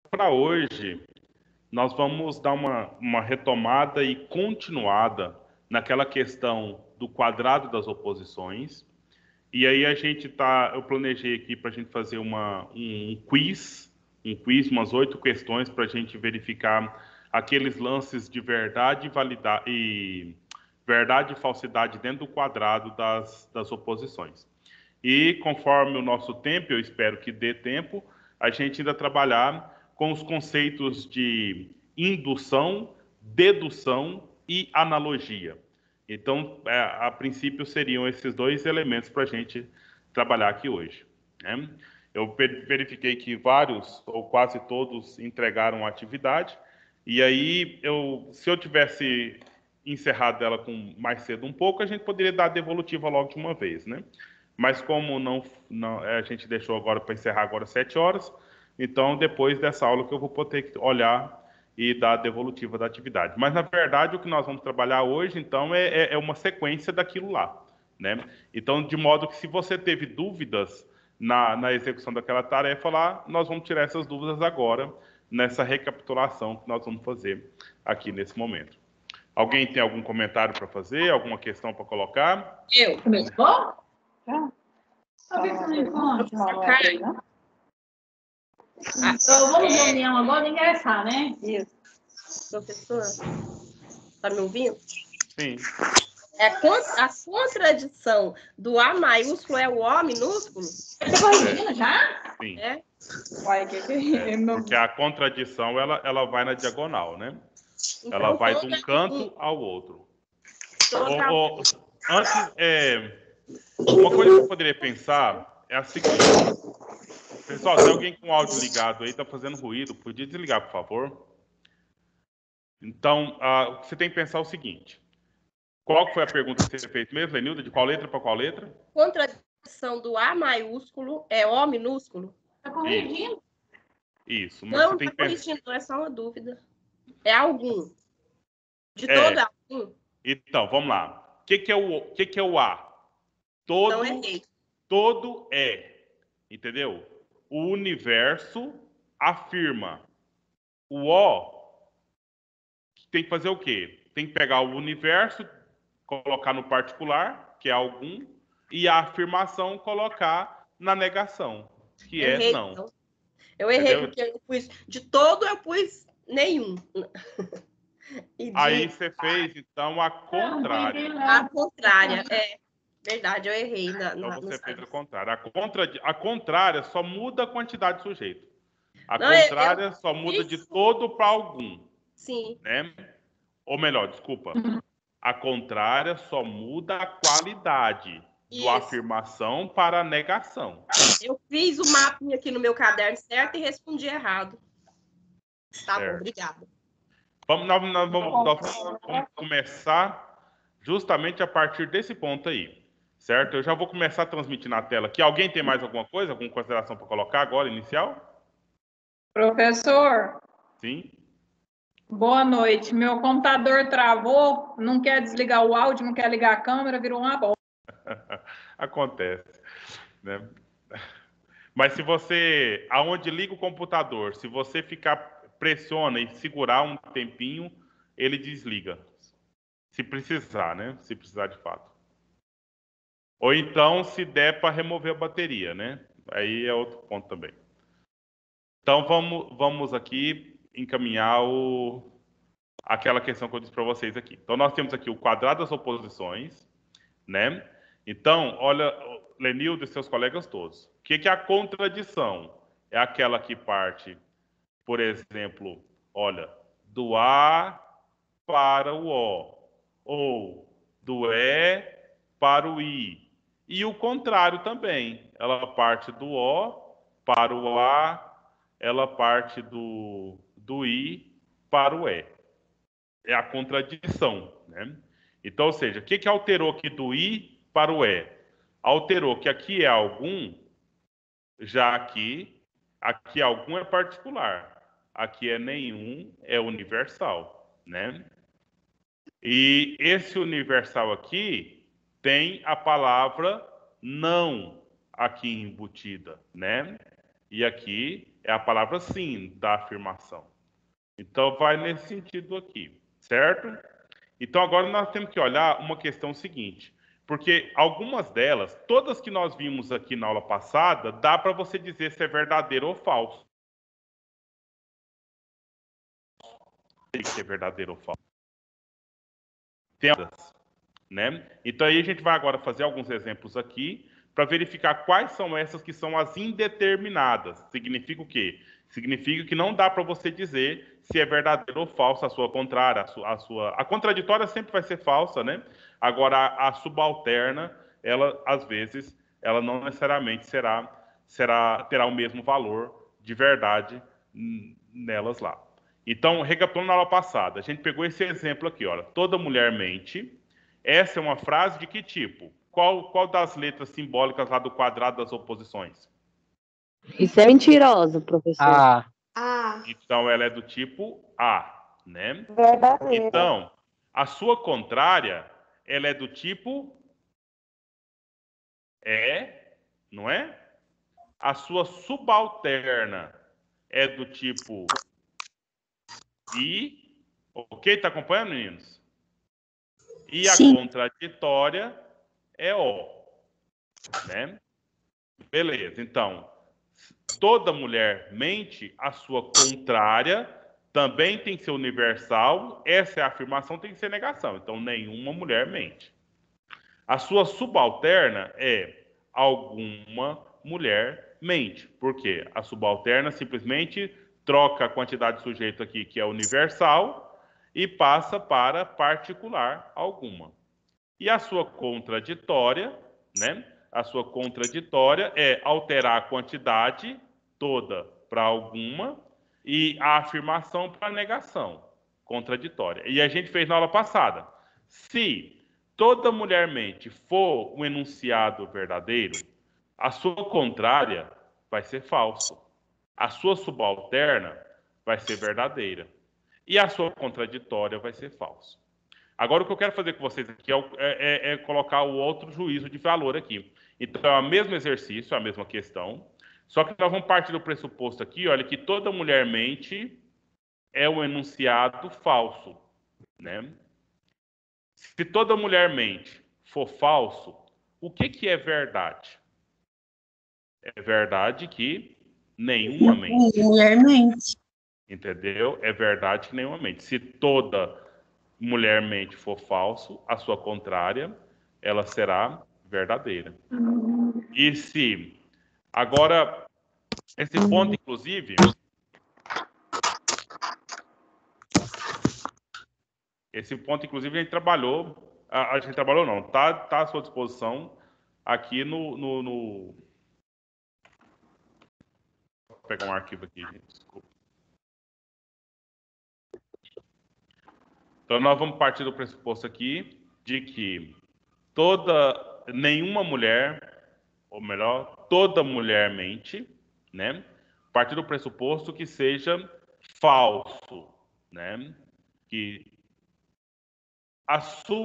para hoje, nós vamos dar uma retomada e continuada naquela questão do quadrado das oposições. E aí eu planejei aqui para a gente fazer um quiz, umas 8 questões para a gente verificar aqueles lances de verdade e falsidade dentro do quadrado das oposições. E conforme o nosso tempo, eu espero que dê tempo, a gente ainda trabalhar com os conceitos de indução, dedução e analogia. Então, a princípio, seriam esses dois elementos para a gente trabalhar aqui hoje, né? Eu verifiquei que vários, ou quase todos, entregaram a atividade, e aí, se eu tivesse encerrado ela com mais cedo um pouco, a gente poderia dar a devolutiva logo de uma vez, né? Mas como a gente deixou agora para encerrar agora 7 horas, então depois dessa aula que eu vou poder olhar e dar a devolutiva da atividade. Mas, na verdade, o que nós vamos trabalhar hoje, então, é uma sequência daquilo lá, né? Então, de modo que se você teve dúvidas na execução daquela tarefa lá, nós vamos tirar essas dúvidas agora, nessa recapitulação que nós vamos fazer aqui nesse momento. Alguém tem algum comentário para fazer? Alguma questão para colocar? Eu. Começou? Por que você não encontra? Então, vamos reunião agora, engraçar, né? Isso. Professor, tá me ouvindo? Sim. A contradição do A maiúsculo é o O minúsculo? Você corrigindo já? Sim. É? Uai, Porque a contradição, ela vai na diagonal, né? Então, Ela vai de um canto ao outro. Antes, uma coisa que eu poderia pensar é a seguinte. Pessoal, se alguém com o áudio ligado aí está fazendo ruído, podia desligar, por favor? Então, você tem que pensar o seguinte. Qual foi a pergunta que você fez mesmo, Lenilda? De qual letra para qual letra? Contradição do A maiúsculo é O minúsculo? Tá corrigindo? Isso. Mas Não, você tem tá que pensar... corrigindo, é só uma dúvida. É algum. De todo algum. Então, vamos lá. O que é o A? Então, errei. Todo é. Entendeu? O universo afirma. O O tem que fazer o quê? Tem que pegar o universo, colocar no particular, que é algum, e a afirmação colocar na negação, que Errei, é não. então. Eu errei, entendeu? porque eu pus de todo, eu pus nenhum. Aí você fez, então, a contrária. A contrária, verdade, eu errei. Então você fez a contrária. A contrária só muda a quantidade de sujeito. A Não, contrária só muda de todo para algum. Sim. Né? Ou melhor, desculpa. A contrária só muda a qualidade do afirmação para a negação. Eu fiz o mapinha aqui no meu caderno certo e respondi errado. Tá certo. Bom, obrigada. Nós vamos começar justamente a partir desse ponto aí, certo? Eu já vou começar a transmitir na tela aqui. Alguém tem mais alguma coisa, alguma consideração para colocar agora, inicial? Professor? Sim? Boa noite. Meu computador travou, não quer desligar o áudio, não quer ligar a câmera, virou uma bola. Acontece, né? Mas se você, aonde liga o computador, se você pressiona e segurar um tempinho, ele desliga. Se precisar, né? Se precisar de fato. Ou então, se der para remover a bateria, né? Aí é outro ponto também. Então, vamos aqui encaminhar aquela questão que eu disse para vocês aqui. Então, nós temos aqui o quadrado das oposições, né? Então, olha, Lenildo e seus colegas todos. O que é a contradição? É aquela que parte, por exemplo, olha, do A para o O, ou do E para o I. E o contrário também. Ela parte do O para o A, ela parte do I para o E. É a contradição, né? Então, ou seja, o que alterou aqui do I para o E? Alterou que aqui é algum, já aqui algum é particular. Aqui é nenhum, é universal, né? E esse universal aqui tem a palavra não aqui embutida, né? E aqui é a palavra sim da afirmação. Então, vai nesse sentido aqui, certo? Então, agora nós temos que olhar uma questão seguinte, porque algumas delas, todas que nós vimos aqui na aula passada, dá para você dizer se é verdadeiro ou falso. Tem que ser verdadeiro ou falso. Tem outras, né? Então, aí a gente vai agora fazer alguns exemplos aqui para verificar quais são essas que são as indeterminadas. Significa o quê? Significa que não dá para você dizer se é verdadeiro ou falso a sua contrária. A contraditória sempre vai ser falsa, né? Agora, a subalterna, ela, às vezes, ela não necessariamente terá o mesmo valor de verdade nelas lá. Então, recapitulando na aula passada, a gente pegou esse exemplo aqui, olha. Toda mulher mente. Essa é uma frase de que tipo? Qual das letras simbólicas lá do quadrado das oposições? Isso é mentiroso, professor. Ah, Então, ela é do tipo A, né? Verdadeira. Então, a sua contrária, ela é do tipo E, não é? A sua subalterna é do tipo I. Ok? Tá acompanhando, meninos? E a sim. contraditória é O, né? Beleza, então, toda mulher mente, a sua contrária também tem que ser universal, essa é a afirmação, tem que ser negação, então nenhuma mulher mente. A sua subalterna é alguma mulher mente, porque a subalterna simplesmente troca a quantidade de sujeito aqui, que é universal, e passa para particular alguma. E a sua contraditória, né? A sua contraditória é alterar a quantidade toda para alguma e a afirmação para negação, contraditória. E a gente fez na aula passada. Se toda mulher mente for um enunciado verdadeiro, a sua contrária vai ser falso. A sua subalterna vai ser verdadeira. E a sua contraditória vai ser falso. Agora, o que eu quero fazer com vocês aqui é colocar o outro juízo de valor aqui. Então, é o mesmo exercício, a mesma questão, só que nós vamos partir do pressuposto aqui, olha, que toda mulher mente é um enunciado falso, né? Se toda mulher mente for falso, o que é verdade? É verdade que nenhuma mente. Mulher mente. Entendeu? É verdade que nenhuma mente. Se toda mulher mente for falso, a sua contrária, ela será verdadeira. E se agora esse ponto, inclusive, a gente trabalhou, a gente trabalhou não, tá à sua disposição aqui no... Vou pegar um arquivo aqui, gente, desculpa. Então nós vamos partir do pressuposto aqui de que nenhuma mulher, ou melhor, toda mulher mente, né? A partir do pressuposto que seja falso, né? Que a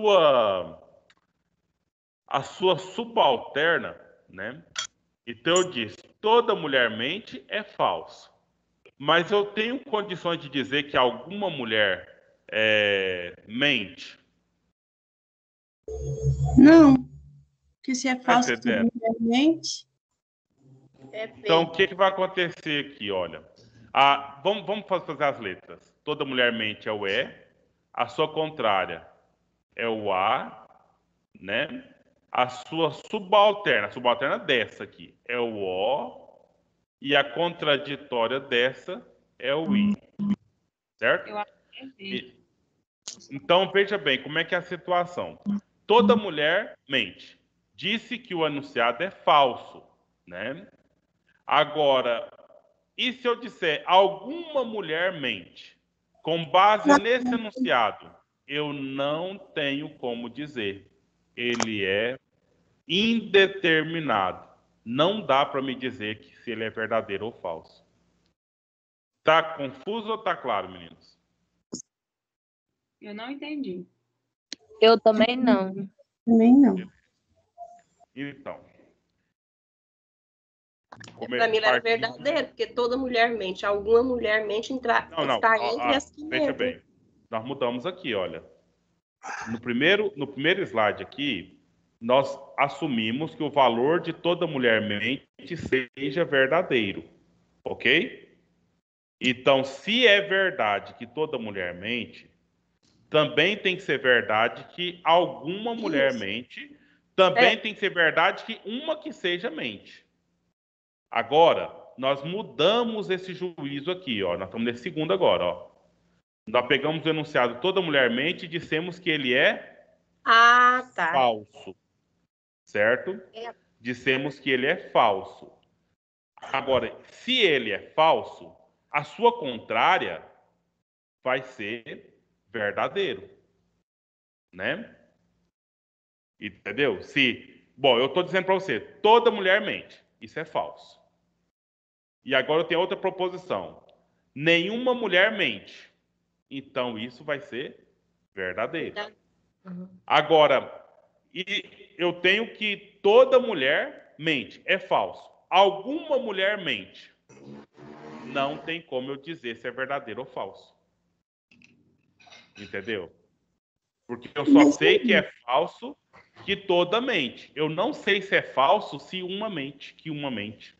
sua subalterna, né? Então eu disse, toda mulher mente é falso. Mas eu tenho condições de dizer que alguma mulher mente? Não. Porque se é Tá falso, entendendo? mulher mente. Então, o que vai acontecer aqui? Olha, vamos fazer as letras. Toda mulher mente é o E, a sua contrária é o A, né? A sua subalterna dessa aqui é o O, e a contraditória dessa é o I, certo? Eu acho que é. Então, veja bem como é que é a situação. Toda mulher mente. Disse que o enunciado é falso, né? Agora, e se eu disser alguma mulher mente? Com base nesse enunciado, eu não tenho como dizer. Ele é indeterminado. Não dá para me dizer que se ele é verdadeiro ou falso. Tá confuso ou tá claro, meninos? Eu não entendi. Eu também não. Também não. Então, Para mim, ela era verdadeiro, porque toda mulher mente. Alguma mulher mente está entre as que veja mentem. bem. Nós mudamos aqui, olha. No primeiro slide aqui, nós assumimos que o valor de toda mulher mente seja verdadeiro. Ok? Então, se é verdade que toda mulher mente, também tem que ser verdade que alguma mulher mente, também tem que ser verdade que uma que seja mente. Agora, nós mudamos esse juízo aqui, ó. Nós estamos nesse segundo agora, ó. Nós pegamos o enunciado toda mulher mente e dissemos que ele é falso. Certo? Dissemos que ele é falso. Agora, se ele é falso, a sua contrária vai ser verdadeiro. Né? Entendeu? Bom, eu estou dizendo para você, toda mulher mente. Isso é falso. E agora eu tenho outra proposição. Nenhuma mulher mente. Então, isso vai ser verdadeiro. Agora, eu tenho que toda mulher mente. É falso. Alguma mulher mente. Não tem como eu dizer se é verdadeiro ou falso. Entendeu? Porque eu só sei que é falso que toda mente. Eu não sei se é falso se uma mente, que uma mente.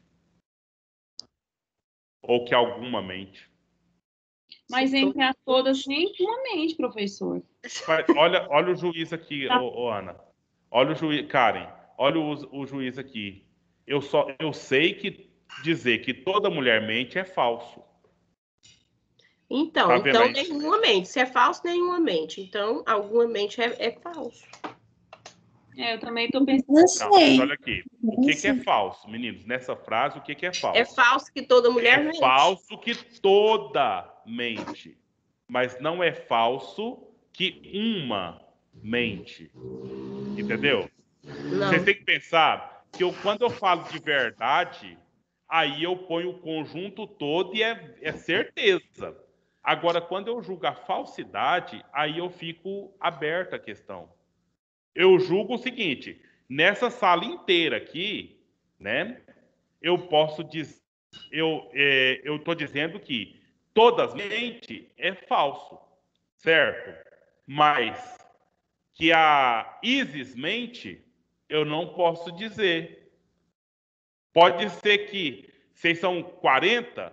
Ou que alguma mente. Mas entre as todas, nenhuma mente, professor. Olha o juiz aqui, Ana. Olha o juiz, Karen. Olha o juiz aqui. Eu sei que dizer que toda mulher mente é falso. Então nenhuma mente. Se é falso, nenhuma mente. Então, alguma mente é falso. Eu também estou pensando. Não, mas olha aqui. O que é falso, meninos? Nessa frase, o que é falso? É falso que toda mulher mente. É falso que toda mente. Mas não é falso que uma mente. Entendeu? Não. Vocês têm que pensar que quando eu falo de verdade, aí eu ponho o conjunto todo e é certeza. Agora, quando eu julgo a falsidade, aí eu fico aberta a questão. Eu julgo o seguinte, nessa sala inteira aqui, né, eu posso dizer, eu estou dizendo que todas mente é falso, certo? Mas que a Isis mente, eu não posso dizer. Pode ser que vocês são 40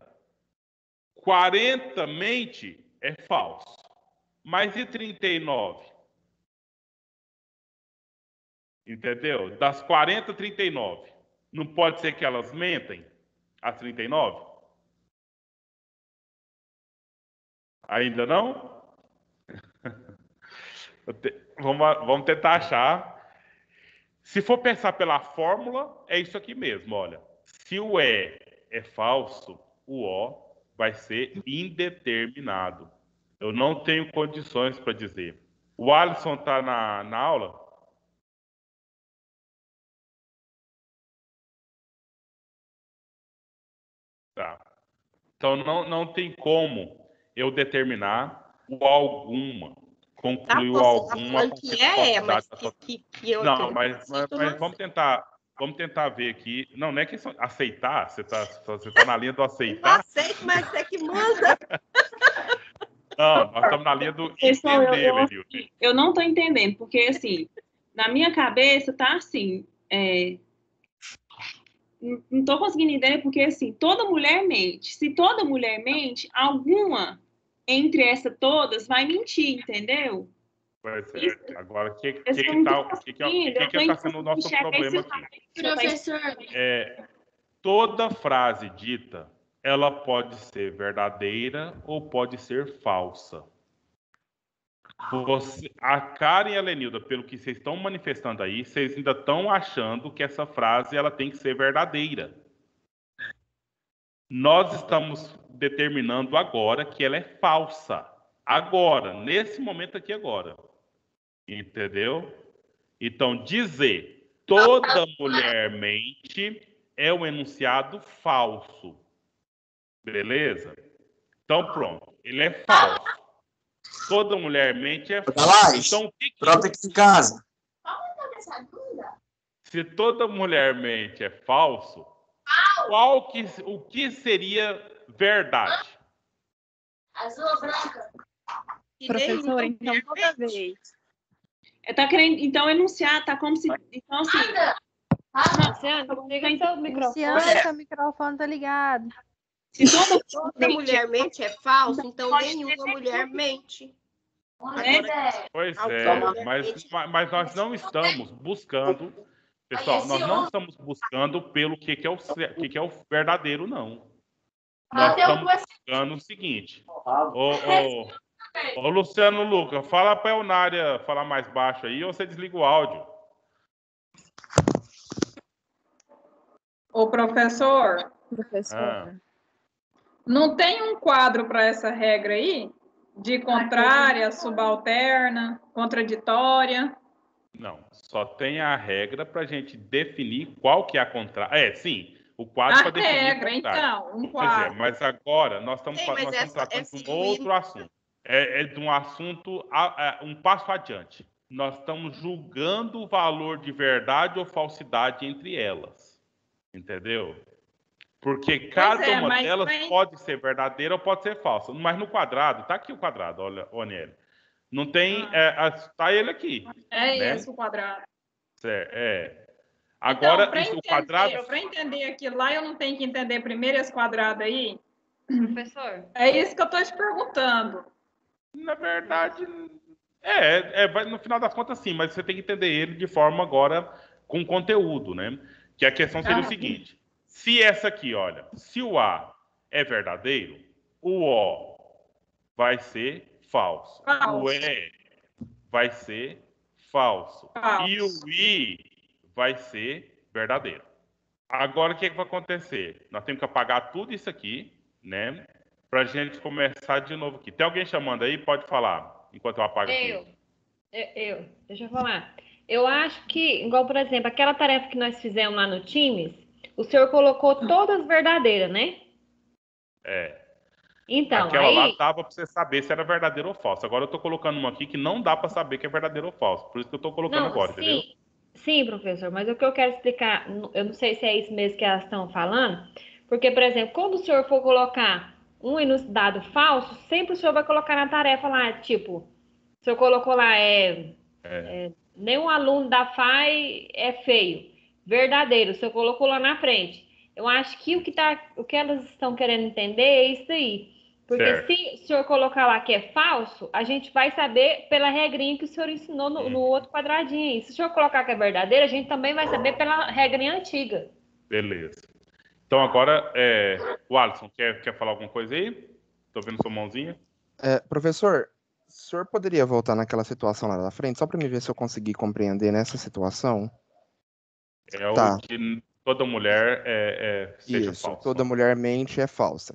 mente é falso. Mas e 39? Entendeu? Das 40, 39. Não pode ser que elas mentem? As 39? Ainda não? Vamos tentar achar. Se for pensar pela fórmula, é isso aqui mesmo, olha. Se o é falso, o O vai ser indeterminado. Eu não tenho condições para dizer. O Alisson está na aula? Tá. Então, não tem como eu determinar o alguma. Concluir o alguma. Não, mas vamos tentar ver aqui. Não é questão aceitar. Você tá na linha do aceitar. Eu aceito, mas você que manda. Não, nós estamos na linha do entender, Lenilton. Eu não estou entendendo, porque assim, na minha cabeça tá assim. Não estou conseguindo entender, porque assim, toda mulher mente. Se toda mulher mente, alguma entre essas todas vai mentir, entendeu? Agora, o que está sendo o nosso problema aqui? Professor. Toda frase dita, ela pode ser verdadeira ou pode ser falsa. A Karen e a Lenilda, pelo que vocês estão manifestando aí, vocês ainda estão achando que essa frase ela tem que ser verdadeira. Nós estamos determinando agora que ela é falsa. Agora, nesse momento aqui agora. Entendeu? Então, dizer toda mulher mente é um enunciado falso. Beleza? Então, pronto. Ele é falso. Toda mulher mente é falso. Então, o que Pronto aqui em casa. Se toda mulher mente é falso, o que seria verdade? Professor, então toda vez. Tá querendo, então, enunciar, tá como se. Então, assim. Luciano, liga seu microfone. Luciana, seu microfone tá ligado. Se toda mulher mente é falso, então nenhuma mulher mente. Pois é, mas nós não estamos buscando, pessoal, nós não estamos buscando pelo que é o verdadeiro, não. Nós estamos buscando o seguinte. Ô Luciano Luca, fala para a Eunária falar mais baixo aí, ou você desliga o áudio. Ô, professor. Não tem um quadro para essa regra aí? De contrária, subalterna, contraditória? Não, só tem a regra para a gente definir qual que é a contrária. Sim, o quadro para definir a regra, então, um quadro. Pois é, mas agora nós estamos tratando de um outro assunto. É de um assunto, um passo adiante. Nós estamos julgando o valor de verdade ou falsidade entre elas. Entendeu? Porque cada uma delas pode ser verdadeira ou pode ser falsa. Mas no quadrado, tá aqui o quadrado, olha, Aniele. Não tem. Tá ele aqui. Né? Esse o quadrado. Agora, então, o quadrado. Para entender aquilo lá, eu não tenho que entender primeiro esse quadrado aí? Professor. É isso que eu estou te perguntando. Na verdade, no final das contas, sim, mas você tem que entender ele de forma agora com conteúdo, né? Que a questão seria o seguinte: se essa aqui, olha, se o A é verdadeiro, o O vai ser falso. O E vai ser falso. E o I vai ser verdadeiro. Agora, o que vai acontecer? Nós temos que apagar tudo isso aqui, né? Para a gente começar de novo aqui. Tem alguém chamando aí? Pode falar, enquanto eu apago aqui. Deixa eu falar. Eu acho que, igual, por exemplo, aquela tarefa que nós fizemos lá no Teams, o senhor colocou todas verdadeiras, né? Então, aquela lá dava para você saber se era verdadeiro ou falso. Agora eu estou colocando uma aqui que não dá para saber que é verdadeiro ou falso. Por isso que eu estou colocando agora, entendeu? Sim, professor, mas o que eu quero explicar, eu não sei se é isso mesmo que elas estão falando, porque, por exemplo, quando o senhor for colocar um enunciado falso, sempre o senhor vai colocar na tarefa lá, tipo, o senhor colocou lá, nenhum aluno da FAI é feio, verdadeiro, o senhor colocou lá na frente. Eu acho que o que elas estão querendo entender é isso aí. Porque se o senhor colocar lá que é falso, a gente vai saber pela regrinha que o senhor ensinou no outro quadradinho aí. Se o senhor colocar que é verdadeiro, a gente também vai saber pela regrinha antiga. Beleza. Então agora, o Alisson, quer falar alguma coisa aí? Estou vendo sua mãozinha. Professor, o senhor poderia voltar naquela situação lá da frente, só para me ver se eu consegui compreender nessa situação? O que toda mulher seja Isso, falsa. toda mulher mente é falsa.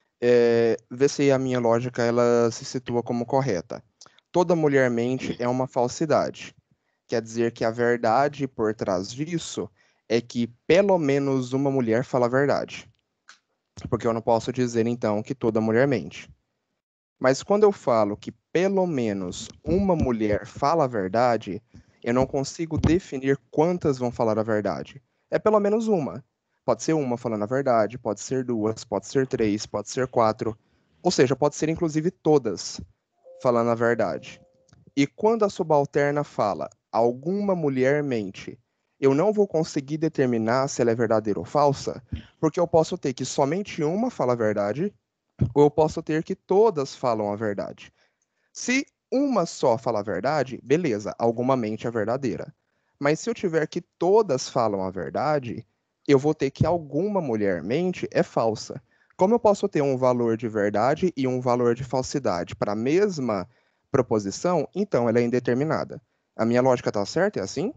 Vê se a minha lógica ela se situa como correta. Toda mulher mente é uma falsidade. Quer dizer que a verdade por trás disso é que pelo menos uma mulher fala a verdade. Porque eu não posso dizer, então, que toda mulher mente. Mas quando eu falo que pelo menos uma mulher fala a verdade, eu não consigo definir quantas vão falar a verdade. É pelo menos uma. Pode ser uma falando a verdade, pode ser duas, pode ser três, pode ser quatro. Ou seja, pode ser inclusive todas falando a verdade. E quando a subalterna fala, alguma mulher mente, eu não vou conseguir determinar se ela é verdadeira ou falsa, porque eu posso ter que somente uma fala a verdade, ou eu posso ter que todas falam a verdade. Se uma só fala a verdade, beleza, alguma mente é verdadeira. Mas se eu tiver que todas falam a verdade, eu vou ter que alguma mulher mente é falsa. Como eu posso ter um valor de verdade e um valor de falsidade para a mesma proposição, então ela é indeterminada. A minha lógica está certa? É assim?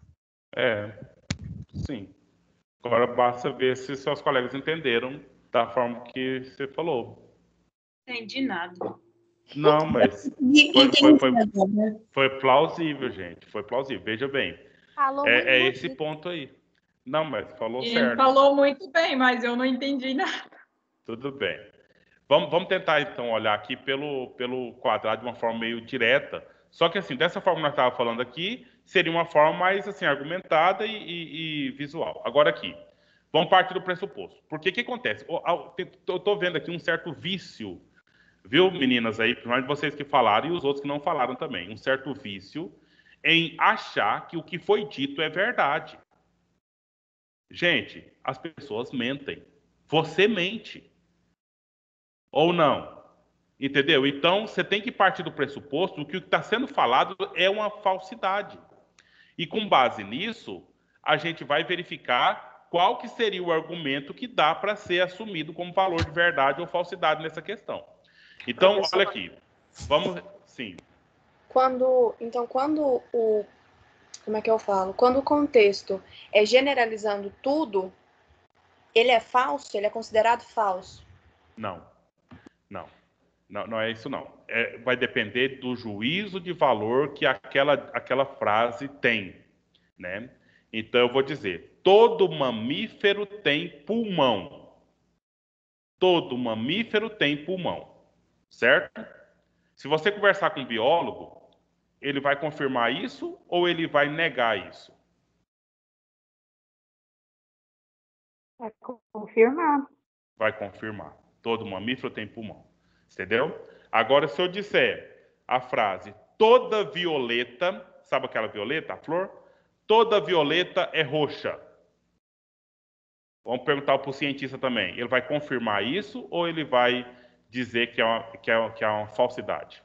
Sim. Agora basta ver se seus colegas entenderam da forma que você falou. Não entendi nada. Não, mas foi plausível, gente. Foi plausível. Veja bem. É esse ponto aí. Não, mas falou certo. Ele falou muito bem, mas eu não entendi nada. Tudo bem. Vamos tentar, então, olhar aqui pelo quadrado de uma forma meio direta. Só que, assim, dessa forma que nós estávamos falando aqui, seria uma forma mais, assim, argumentada e visual. Agora aqui, Vamos partir do pressuposto. Porque o que acontece? Eu estou vendo aqui um certo vício, viu, meninas aí, principalmente vocês que falaram e os outros que não falaram também, um certo vício em achar que o que foi dito é verdade. Gente, as pessoas mentem. Você mente. Ou não? Entendeu? Então, você tem que partir do pressuposto que o que está sendo falado é uma falsidade. E com base nisso, a gente vai verificar qual que seria o argumento que dá para ser assumido como valor de verdade ou falsidade nessa questão. Então, Professor, olha aqui. Vamos... Sim. Quando como é que eu falo? Quando o contexto é generalizando tudo, ele é falso? Ele é considerado falso? Não. Não é isso, não. Vai depender do juízo de valor que aquela frase tem, né? Então, eu vou dizer, todo mamífero tem pulmão. Todo mamífero tem pulmão, certo? Se você conversar com um biólogo, ele vai confirmar isso ou ele vai negar isso? Vai confirmar. Vai confirmar. Todo mamífero tem pulmão. Entendeu? Agora, se eu disser a frase toda violeta, sabe aquela violeta, a flor? Toda violeta é roxa. Vamos perguntar para o cientista também. Ele vai confirmar isso ou ele vai dizer que é uma falsidade?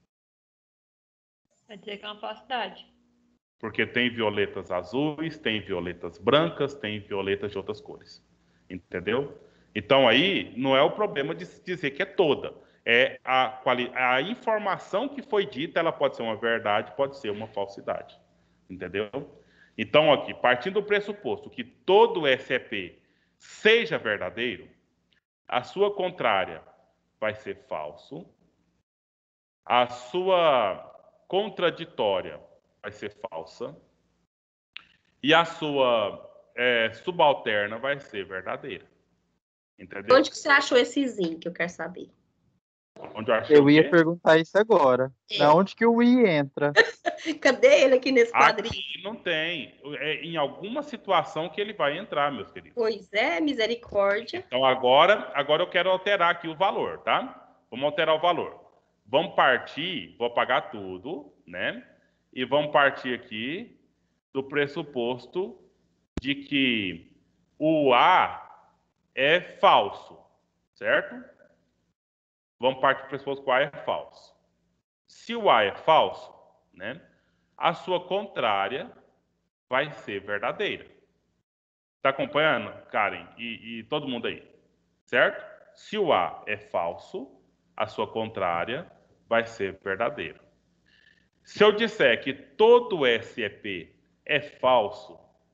Vai dizer que é uma falsidade. Porque tem violetas azuis, tem violetas brancas, tem violetas de outras cores. Entendeu? Então aí não é o problema de dizer que é toda. É a informação que foi dita, ela pode ser uma verdade, pode ser uma falsidade. Entendeu? Então aqui, partindo do pressuposto que todo SEP seja verdadeiro, a sua contrária vai ser falso, a sua contraditória vai ser falsa e a sua subalterna vai ser verdadeira. Entendeu? Onde que você achou esse zinho que eu quero saber? Onde eu achei Eu o ia quê? perguntar isso agora. Na onde que o I entra? Cadê ele aqui nesse quadrinho? Aqui não tem. É em alguma situação que ele vai entrar, meus queridos. Pois é, misericórdia. Então agora eu quero alterar aqui o valor, tá? Vamos alterar o valor. Vamos partir, vou apagar tudo, né? E vamos partir aqui do pressuposto de que o A é falso, certo? Vamos partir do pressuposto que o A é falso. Se o A é falso, né? A sua contrária vai ser verdadeira. Está acompanhando, Karen? E todo mundo aí, certo? Se o A é falso, a sua contrária vai ser verdadeira. Se eu disser que todo SEP é falso,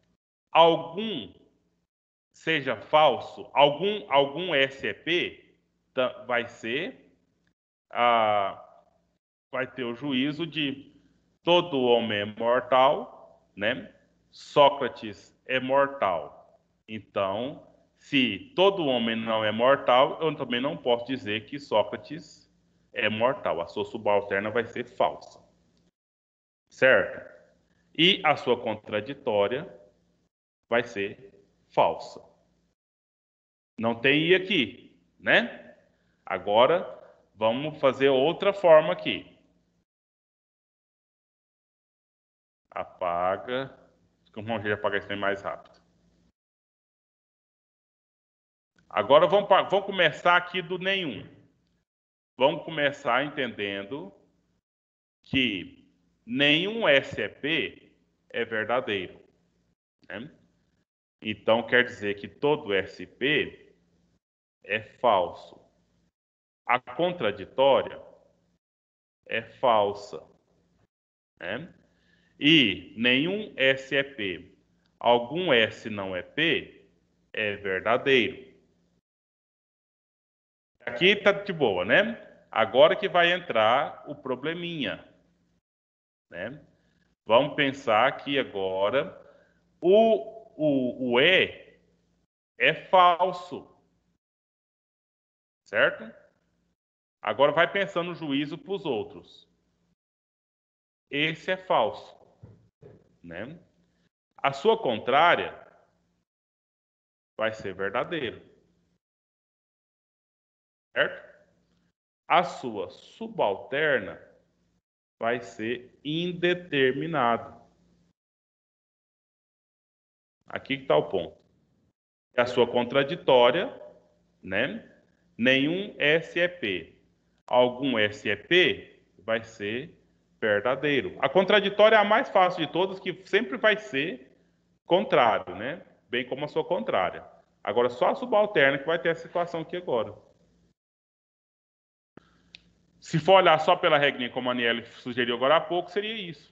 seja falso, algum SEP vai ser, vai ter o juízo de todo homem é mortal, né? Sócrates é mortal. Então, se todo homem não é mortal, eu também não posso dizer que Sócrates é mortal. A sua subalterna vai ser falsa. Certo? E a sua contraditória vai ser falsa. Não tem I aqui, né? Agora, vamos fazer outra forma aqui. Apaga. Como a gente apagar isso bem mais rápido. Agora vamos começar aqui do nenhum. Vamos começar entendendo que nenhum SEP é verdadeiro, né? Então quer dizer que todo SP é falso. A contraditória é falsa, né? E nenhum S é P, algum S não é P, é verdadeiro. Aqui tá de boa, né? Agora que vai entrar o probleminha, né? Vamos pensar que agora o E é falso, certo? Agora vai pensando no juízo para os outros. Esse é falso, né? A sua contrária vai ser verdadeiro. Certo? A sua subalterna vai ser indeterminado. Aqui que está o ponto. A sua contraditória, né? Nenhum SEP. Algum SEP vai ser verdadeiro. A contraditória é a mais fácil de todas, que sempre vai ser contrário, né? Bem como a sua contrária. Agora, só a subalterna que vai ter a situação aqui agora. Se for olhar só pela regrinha, como a Aniele sugeriu agora há pouco, seria isso.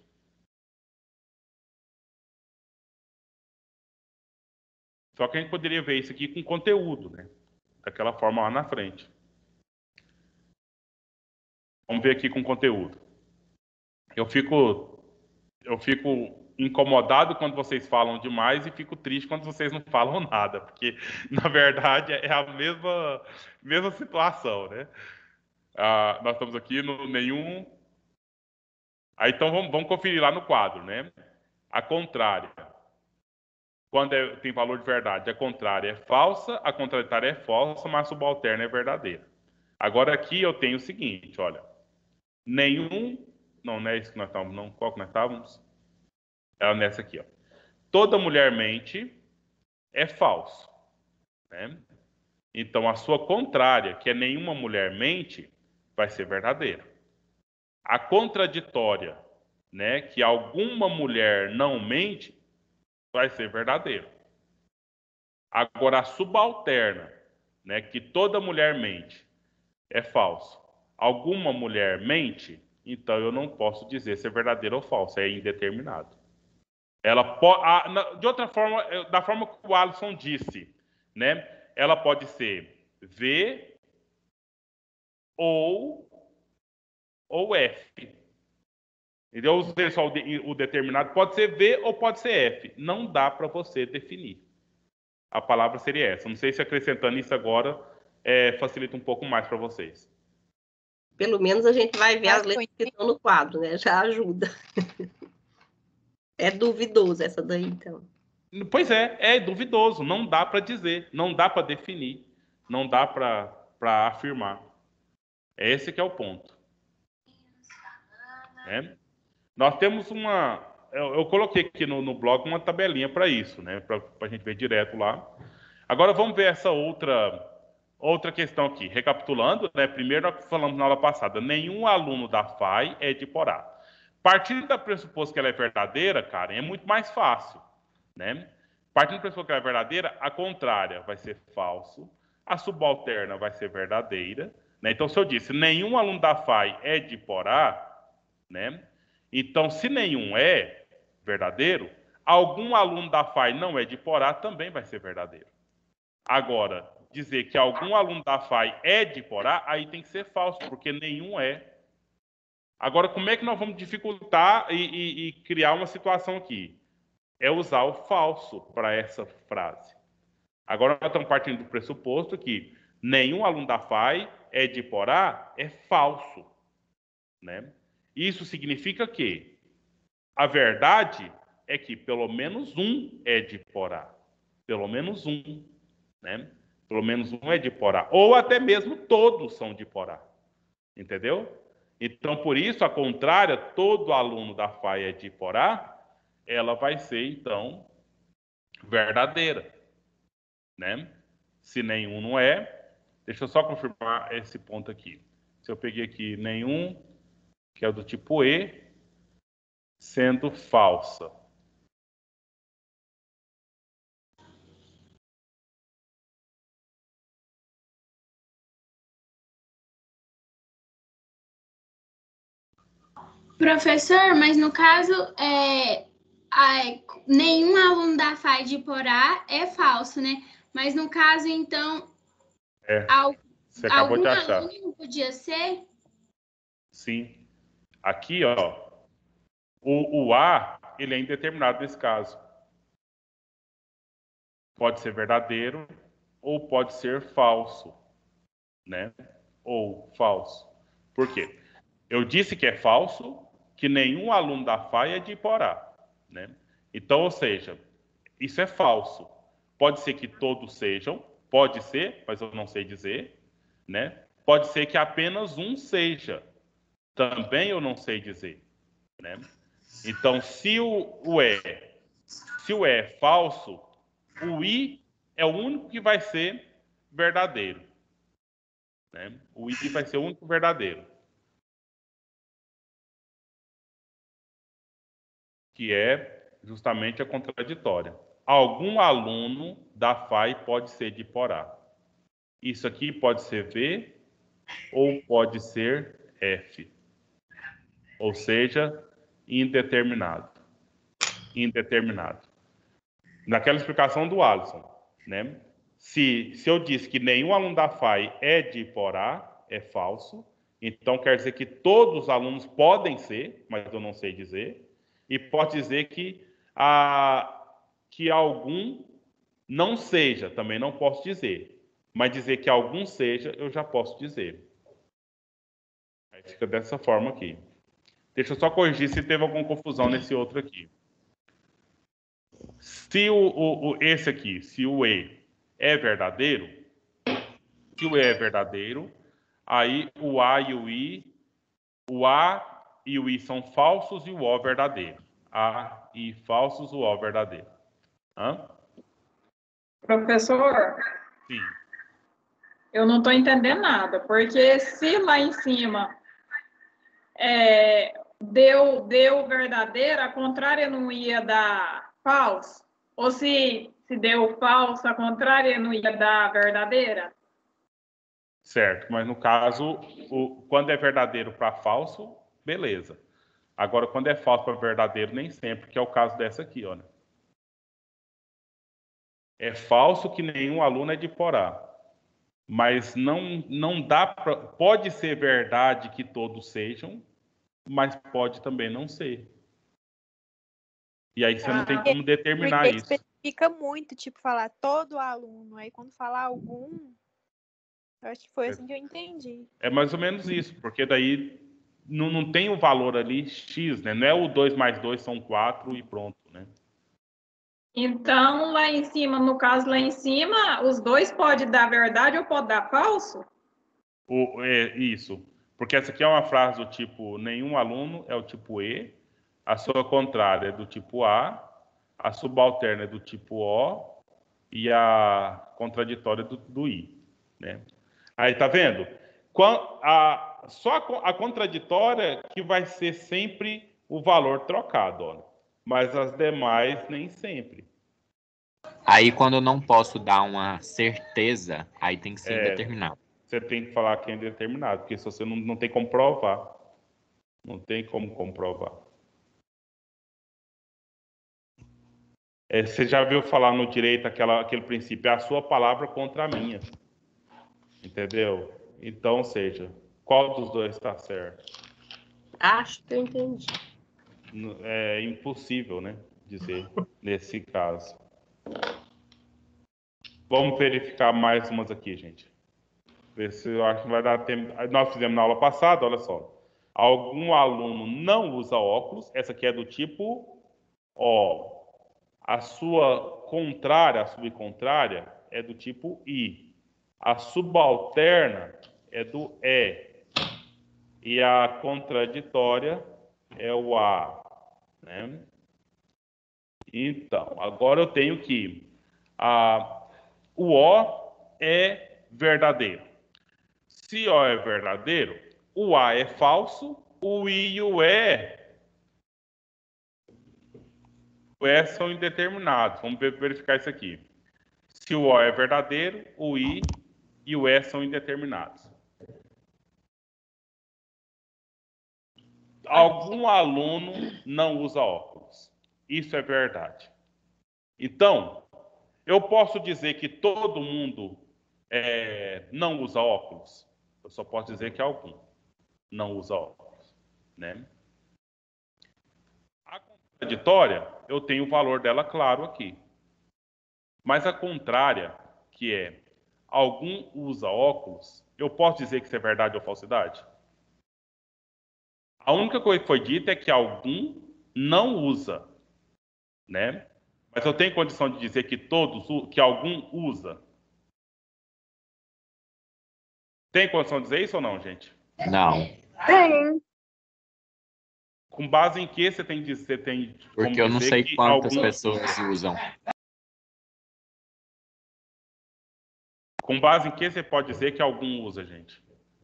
Só que a gente poderia ver isso aqui com conteúdo, né? Daquela forma lá na frente. Vamos ver aqui com conteúdo. Eu fico incomodado quando vocês falam demais e fico triste quando vocês não falam nada, porque, na verdade, é a mesma situação, né? Nós estamos aqui no nenhum... Aí, então, vamos conferir lá no quadro, né? A contrária. Quando tem valor de verdade, a contrária é falsa, a contraditória é falsa, mas a subalterna é verdadeira. Agora, aqui eu tenho o seguinte, olha. Nenhum... Não é isso que nós estávamos, não. Qual que nós estávamos? Era nessa aqui, ó. Toda mulher mente é falso, né? Então, a sua contrária, que é nenhuma mulher mente, vai ser verdadeira. A contraditória, né, que alguma mulher não mente, vai ser verdadeiro. Agora, a subalterna, né, que toda mulher mente, é falso. Alguma mulher mente, então eu não posso dizer se é verdadeiro ou falso, é indeterminado. Ela pode, de outra forma, da forma que o Alisson disse, né, ela pode ser V ou F. Eu usei só o determinado, pode ser V ou pode ser F. Não dá para você definir. A palavra seria essa. Não sei se acrescentando isso agora facilita um pouco mais para vocês. Pelo menos a gente vai ver as letras que estão no quadro, né? Já ajuda. É duvidoso essa daí, então. Pois é duvidoso. Não dá para dizer, não dá para definir, não dá para afirmar. Esse que é o ponto. Nós temos uma... Eu coloquei aqui no blog uma tabelinha para isso, né? Para a gente ver direto lá. Agora vamos ver essa outra questão aqui. Recapitulando, né? Primeiro nós falamos na aula passada, nenhum aluno da FAI é de Porá. Partindo da pressuposto que ela é verdadeira, Karen, é muito mais fácil, né? Partindo do pressuposto que ela é verdadeira, a contrária vai ser falso, a subalterna vai ser verdadeira, né? Então, se eu disse nenhum aluno da FAI é de Porá, né? Então, se nenhum é verdadeiro, algum aluno da FAI não é de Porá também vai ser verdadeiro. Agora, dizer que algum aluno da FAI é de Porá, aí tem que ser falso, porque nenhum é. Agora, como é que nós vamos dificultar e criar uma situação aqui? É usar o falso para essa frase. Agora, nós estamos partindo do pressuposto que nenhum aluno da FAI é de Porá, é falso, né? Isso significa que a verdade é que pelo menos um é de Porá. Pelo menos um, né? Pelo menos um é de Porá. Ou até mesmo todos são de Porá. Entendeu? Então, por isso, a contrária, todo aluno da FAI é de Porá, ela vai ser, então, verdadeira, né? Se nenhum não é, deixa eu só confirmar esse ponto aqui. Se eu peguei aqui nenhum, que é do tipo E, sendo falsa. Professor, mas no caso, nenhum aluno da FAI de Porá é falso, né? Mas no caso, então, você acabou de algum achar. aluno podia ser? Sim. Aqui, ó, o A, ele é indeterminado nesse caso. Pode ser verdadeiro ou pode ser falso, né? Ou falso. Por quê? Eu disse que é falso, que nenhum aluno da FAI é de Iporá, né? Então, ou seja, isso é falso. Pode ser que todos sejam, pode ser, mas eu não sei dizer, né? Pode ser que apenas um seja, também eu não sei dizer, né? Então, se o é falso, o I é o único que vai ser verdadeiro, né? O I vai ser o único verdadeiro, que é justamente a contraditória. Algum aluno da FAI pode ser de Porá. Isso aqui pode ser V ou pode ser F. Ou seja, indeterminado. Indeterminado. Naquela explicação do Alisson, né? Se eu disse que nenhum aluno da FAI é de Porá, é falso. Então, quer dizer que todos os alunos podem ser, mas eu não sei dizer. E pode dizer que algum não seja, também não posso dizer. Mas dizer que algum seja, eu já posso dizer. Aí fica dessa forma aqui. Deixa eu só corrigir se teve alguma confusão nesse outro aqui. Se esse aqui, se o E é verdadeiro, aí o A e o I são falsos e o O verdadeiro. A e I falsos, o O verdadeiro. Hã? Professor, Sim. eu não estou entendendo nada, porque se lá em cima deu verdadeiro, a contrária não ia dar falso? Ou se deu falso, a contrária não ia dar verdadeira? Certo, mas no caso, quando é verdadeiro para falso, beleza. Agora, quando é falso para verdadeiro, nem sempre, que é o caso dessa aqui, olha. É falso que nenhum aluno é de Porá. Mas não dá pra, pode ser verdade que todos sejam, mas pode também não ser. E aí você não tem como determinar porque isso. Especifica muito, tipo, falar todo aluno. Aí quando falar algum, eu acho que foi assim que eu entendi. É mais ou menos isso, porque daí não tem o valor ali X, né? Não é o 2 mais 2 são 4 e pronto, né? Então, lá em cima, no caso lá em cima, os dois podem dar verdade ou pode dar falso? Isso. Porque essa aqui é uma frase do tipo nenhum aluno é o tipo E, a sua contrária é do tipo A subalterna é do tipo O e a contraditória do I, né? Aí, tá vendo? Só a contraditória que vai ser sempre o valor trocado, olha. Mas as demais nem sempre. Aí, quando eu não posso dar uma certeza, aí tem que ser indeterminado. Você tem que falar que é indeterminado, porque se você não tem como provar. Não tem como comprovar. Você já viu falar no direito aquele princípio, é a sua palavra contra a minha. Entendeu? Então, ou seja, qual dos dois está certo? Acho que eu entendi. É impossível, né, dizer nesse caso. Vamos verificar mais umas aqui, gente. Ver se eu acho que vai dar tempo. Nós fizemos na aula passada, olha só. Algum aluno não usa óculos. Essa aqui é do tipo O. A sua contrária, a subcontrária, é do tipo I. A subalterna é do E. E a contraditória é o A. Né? Então, agora eu tenho que o O é verdadeiro. Se O é verdadeiro, o A é falso, o I e o E são indeterminados. Vamos verificar isso aqui. Se o O é verdadeiro, o I e o E são indeterminados. Algum aluno não usa óculos. Isso é verdade. Então, eu posso dizer que todo mundo não usa óculos? Eu só posso dizer que algum não usa óculos, né? A contraditória, eu tenho o valor dela claro aqui. Mas a contrária, que é algum usa óculos, eu posso dizer que isso é verdade ou falsidade? A única coisa que foi dita é que algum não usa, né? Mas eu tenho condição de dizer que que algum usa? Tem condição de dizer isso ou não, gente? Não. Tem. Com base em que você tem Porque eu não sei quantas pessoas usam. Com base em que você pode dizer que algum usa, gente?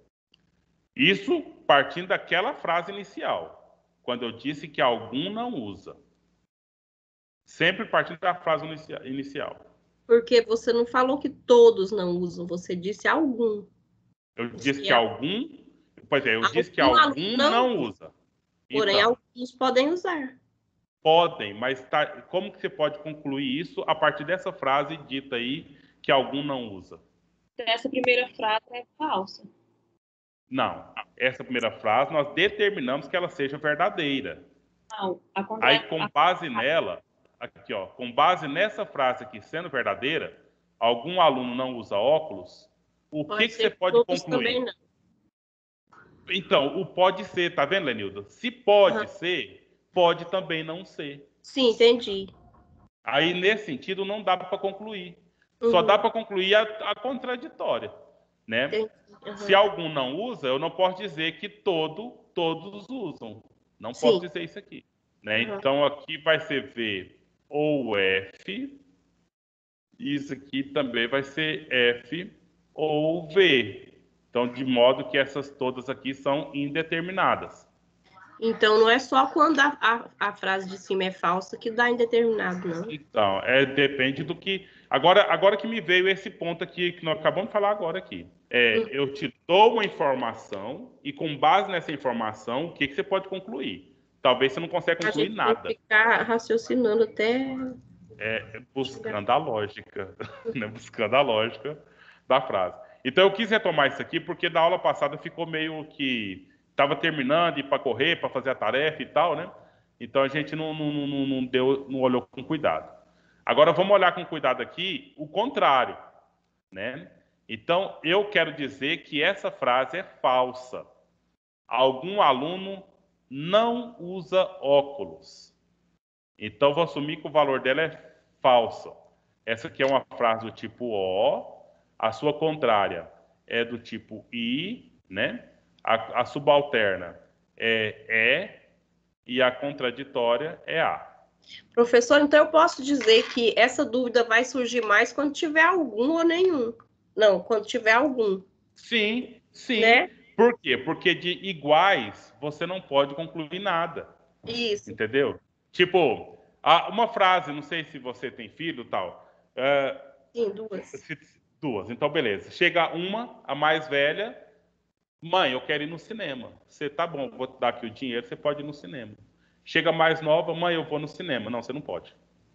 Isso partindo daquela frase inicial, quando eu disse que algum não usa. Sempre partindo da frase inicial. Porque você não falou que todos não usam, você disse algum. Eu disse que algum... Pois é, eu disse que algum não usa. Porém, Então, alguns podem usar. podem, mas como que você pode concluir isso a partir dessa frase dita aí, que algum não usa? Essa primeira frase é falsa. Não. Essa primeira frase, nós determinamos que ela seja verdadeira. Não, aí, com base nela, aqui, ó, com base nessa frase aqui, sendo verdadeira, algum aluno não usa óculos, o que você pode concluir? Então, o pode ser, tá vendo, Lenilda? Se pode ser, pode também não ser. Sim, entendi. Aí, nesse sentido, não dá para concluir. Só dá para concluir a contraditória, né? Se algum não usa, eu não posso dizer que todos usam. Não posso dizer isso aqui, né? Então, aqui vai ser V ou F. Isso aqui também vai ser F ou V. Então, de modo que essas todas aqui são indeterminadas. Então, não é só quando a frase de cima é falsa que dá indeterminado, não? Então, depende do que... Agora que me veio esse ponto aqui, que nós acabamos de falar agora aqui. Eu te dou uma informação e, com base nessa informação, o que você pode concluir? Talvez você não consiga concluir nada. Tem que ficar raciocinando até... buscando a lógica, né? Buscando a lógica da frase. Então, eu quis retomar isso aqui, porque da aula passada ficou meio que... Estava terminando, ir para correr, para fazer a tarefa e tal, né? Então, a gente não olhou com cuidado. Agora, vamos olhar com cuidado aqui o contrário, né? Então, eu quero dizer que essa frase é falsa. Algum aluno não usa óculos. Então, vou assumir que o valor dela é falso. Essa aqui é uma frase do tipo O, a sua contrária é do tipo I, né? A subalterna é E, e a contraditória é A. Professor, então eu posso dizer que essa dúvida vai surgir mais quando tiver algum ou nenhum. Não, quando tiver algum. Sim, sim. Né? Por quê? Porque de iguais você não pode concluir nada. Isso. Entendeu? Tipo, uma frase, não sei se você tem filho e tal. Sim, duas. Duas, então beleza. Chega uma, a mais velha, mãe, eu quero ir no cinema. Você, tá bom, vou te dar aqui o dinheiro, você pode ir no cinema. Chega mais nova, mãe, eu vou no cinema. Não, você não pode.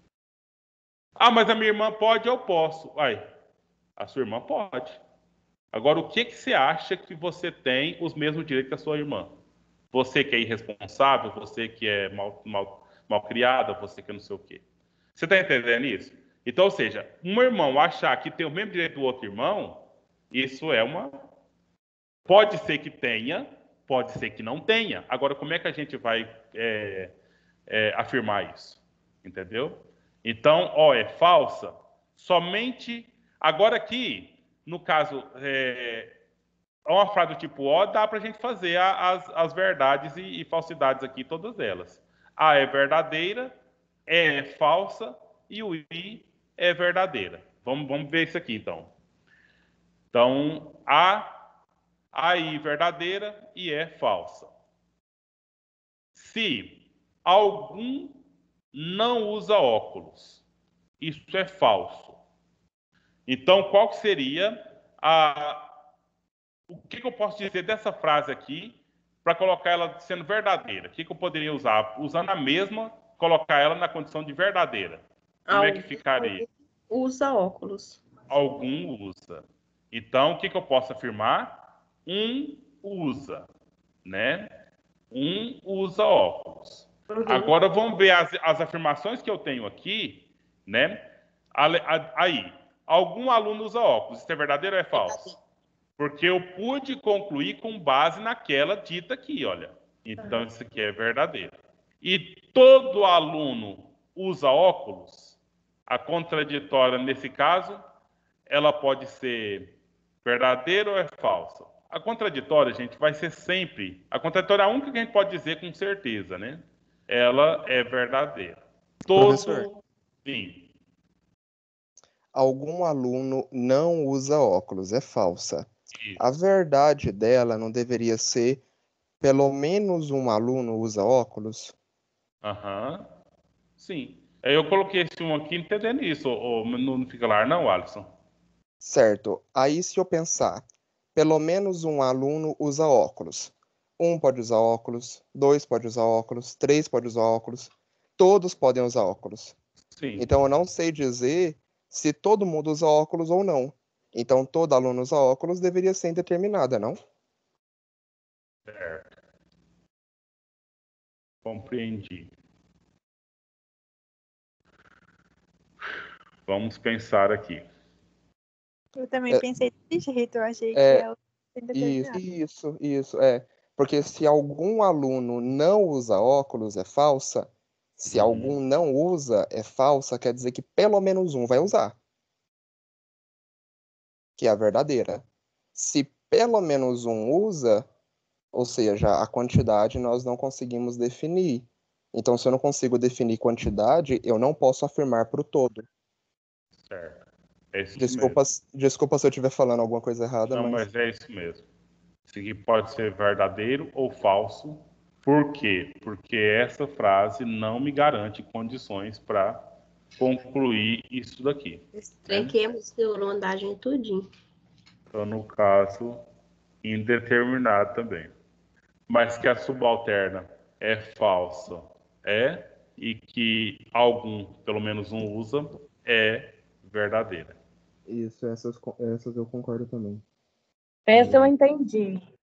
Ah, mas a minha irmã pode, eu posso. Aí, a sua irmã pode. Agora, o que você acha que você tem os mesmos direitos que a sua irmã? Você que é irresponsável, você que é mal criada, você que é não sei o quê. Você está entendendo isso? Então, ou seja, um irmão achar que tem o mesmo direito do outro irmão, isso é uma... Pode ser que tenha, pode ser que não tenha. Agora, como é que a gente vai afirmar isso? Entendeu? Então, é falsa. Somente... Agora aqui, no caso, uma frase do tipo O, dá para a gente fazer as verdades e falsidades aqui, todas elas. A é verdadeira, E é falsa e o I é verdadeira. Vamos ver isso aqui, então. Então, A I verdadeira e E falsa. Se algum não usa óculos, isso é falso. Então, qual que seria o que eu posso dizer dessa frase aqui para colocar ela sendo verdadeira? O que eu poderia usar? Usando a mesma, colocar ela na condição de verdadeira. Como é que ficaria? Usa óculos. Algum usa. Então, o que eu posso afirmar? Um usa, né? Um usa óculos. Agora, vamos ver as afirmações que eu tenho aqui, né? Aí, algum aluno usa óculos. Isso é verdadeiro ou é falso? Porque eu pude concluir com base naquela dita aqui, olha. Então, isso aqui é verdadeiro. E todo aluno usa óculos? A contraditória, nesse caso, ela pode ser verdadeira ou é falsa? A contraditória, gente, vai ser sempre... A contraditória é a única que a gente pode dizer com certeza, né? Ela é verdadeira. Professor, Sim. algum aluno não usa óculos, é falsa. Isso. A verdade dela não deveria ser pelo menos um aluno usa óculos? Aham. Sim. Eu coloquei esse um aqui entendendo isso. Ou não fica lá, não, Alisson? Certo. Aí, se eu pensar, pelo menos um aluno usa óculos. Um pode usar óculos, dois pode usar óculos, três pode usar óculos, todos podem usar óculos. Sim. Então, eu não sei dizer se todo mundo usa óculos ou não. Então, todo aluno usa óculos deveria ser indeterminada, não? Certo. Compreendi. Vamos pensar aqui. Eu também pensei desse jeito, eu achei que É, ela era indeterminada. isso, é. Porque se algum aluno não usa óculos, é falsa. Se algum não usa, é falsa, quer dizer que pelo menos um vai usar. Que é a verdadeira. Se pelo menos um usa, ou seja, a quantidade nós não conseguimos definir. Então, se eu não consigo definir quantidade, eu não posso afirmar para o todo. Certo. É isso Desculpa, mesmo. desculpa se eu estiver falando alguma coisa errada, Não, mas é isso mesmo. Isso aqui pode ser verdadeiro ou falso. Por quê? Porque essa frase não me garante condições para concluir isso daqui. Esse trem queima os neuronagem tudinho. Então, no caso, indeterminado também. Mas que a subalterna é falsa, e que algum, pelo menos um, usa, é verdadeira. Isso, essas eu concordo também. Essa eu entendi.